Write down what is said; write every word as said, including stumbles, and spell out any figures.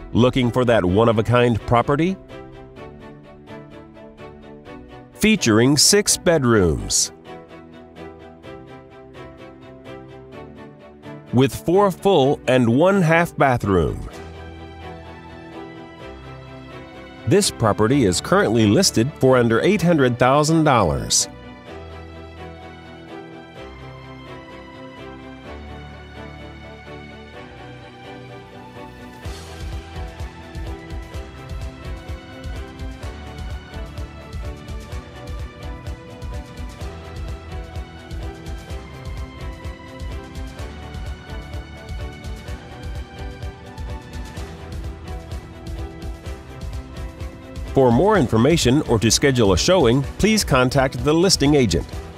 Looking for that one-of-a-kind property? Featuring six bedrooms with four full and one half bathroom. This property is currently listed for under eight hundred thousand dollars. For more information or to schedule a showing, please contact the listing agent.